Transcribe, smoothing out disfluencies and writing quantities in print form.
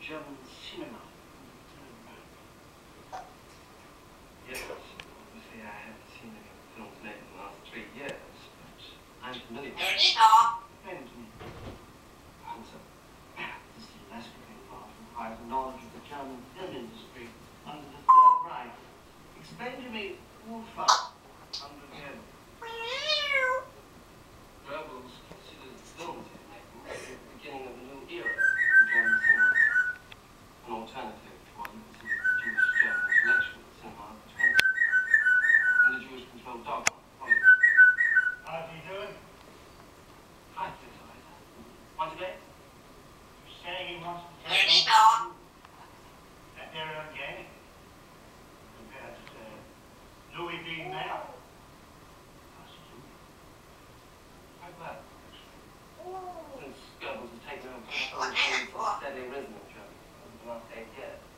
German cinema. Yes, obviously I haven't seen any films made in the last 3 years, but I'm familiar with it. Explain to me. Also, This is less involved requires knowledge of the German film industry under the Third Reich. Explain to me Ufa under him. Goebbels considered films he was making the beginning of a new era in German cinema. An alternative to what he considered the Jewish German intellectual cinema of the 20s, and the Jewish-controlled dogma of Hollywood. How's he doing? I think so, either. Once again? You're saying he wants to take over that they're okay? Compared to, say, Louis B. Mayer. Quite glad, actually. Since Goebbels has taken over, it's steady rhythm in Germany over the last 8 years.